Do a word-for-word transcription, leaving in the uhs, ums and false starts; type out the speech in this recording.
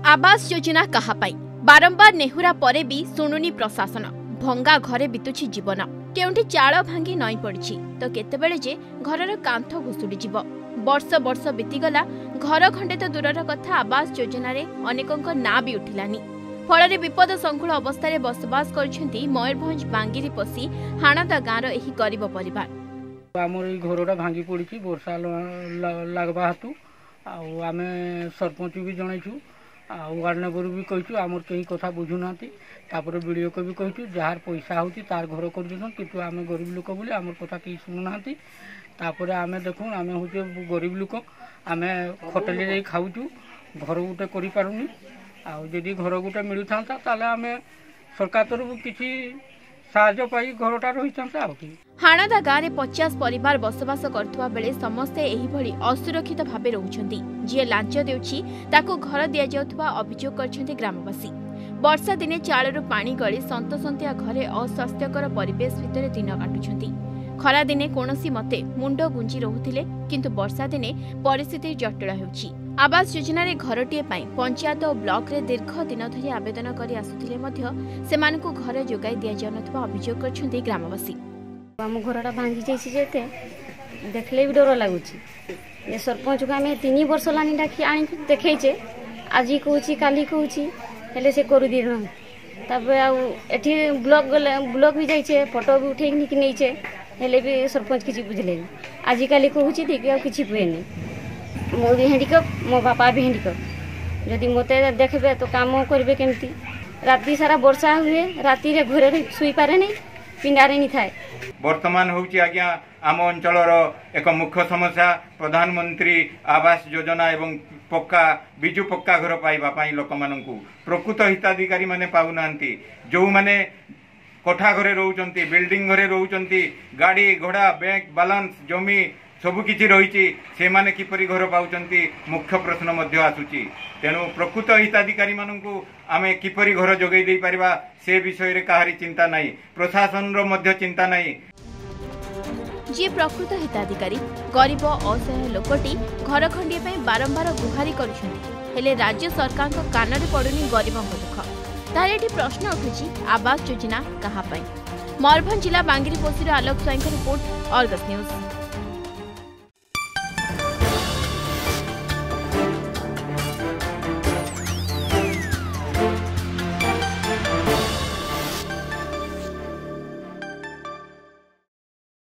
आवास योजना कहा पाई बारंबार नेहुरा परे भी शुणुनी प्रशासन भंगा घरे बितुछि जीवन केउंठी चाल भांगी नई पड़ी तो केतेबेले जे घरर कांथ घुसुड़ी जीव वर्ष वर्ष बीतीगला घर खंडे तो दूरर कथा आवास योजना रे अनेकों ना भी उठिलानी फल विपद संकुल अवस्था बसवास कर मयूरभंज बांगिरी पसी हाणादा गाँव एही गरीब परिवार आमर घरटा भांगी पड़ी वर्षा लगवा हेतु आम सरपंच भी जनईचु वार्ड मेंबर भी कहूँ आमर कहीं कथा बुझुना वीडियो को भी कहूँ जार पैसा होती तार घर कर किंतु आम गरीब लोक बोली आमर कथा कहीं शुणुना आम देखु आम हूँ गरीब लोक आम होटेल खाऊँ घर गोटे करूनी आदि घर गोटे मिलू था आम सरकार तरफ किसी साहाय्य पाई घरटा रही था। हाणादा गाँव में पचास परिवार बसवास करथुवा बेले समस्ते एही भली असुरक्षित भावे रहुछंती जे लांच देउछि ताको घर दिया जाउथुवा अभियोग करछंती ग्रामवासी। वर्षा दिने चाळरू पानी गली संतसंतिया घरे अस्वास्थ्यकर परिवेश भितर दिन काटुछंती। खरा दिने कोनोसी मते मुंड गुंजी रहुथिले किंतु वर्षा दिने परिस्थिति जटिल हेउछि। आवास योजना रे घरटीए पाई पंचायत और ब्लॉक रे दीर्घ दिन धरि आवेदन करि आसुथिले मध्य सेमानकु घर जोगाई दिया जाउनथुवा अभियोग करछंती ग्रामवासी। आम घरटा भांगी जाते देखले भी डर लगुच ये सरपंच को आम तीन वर्ष लानी डाकी आनी देखे आज कहूँ काली कहूँ हेले से कर दी आठी ब्लॉक गले ब्लॉक भी जाइए फोटो भी उठे नहीं हेले भी सरपंच किसी बुझले आजिकाली कहूँ देखिए किसी हुए मो भी हैंडिकप मो बापा भी हैंडिकप जदि मत देखबे तो काम करेंगे केमती राति सारा वर्षा हुए राति रे घरे शुई पारे नहीं पिंडारे नहीं थाए। वर्तमान हूँ आज्ञा आम अंचलर एक मुख्य समस्या प्रधानमंत्री आवास योजना एवं पक्का बिजु पक्का घर पाइबा लोक मानू प्रकृत हिताधिकारी माने पाऊना जो माने कोठा घरे रोचंती बिल्डिंग घरे रोचंती गाड़ी घोड़ा बैंक बालांस जमी सबु किछि रही से माने किपरि घर पाउचंती मुख्य प्रश्न मध्य आसुची तेणु प्रकृत हिताधिकारी मानू आमे किपरि घर जोगै दे परिबा से विषय रे काहारी चिंता नाही प्रशासन रो मध्य चिंता नाही। जी प्रकृत हिताधिकारी गरीब असहाय लोकटी घर खंडिए पई बारंबार गुहारी करुछंती हेले राज्य सरकार को कान रे पडुनी गरीबों दुख तारे एठी प्रश्न उठुची आवास योजना कहा पई। मयूरभंज जिला Bangiriposi Alok Swain report Argus news.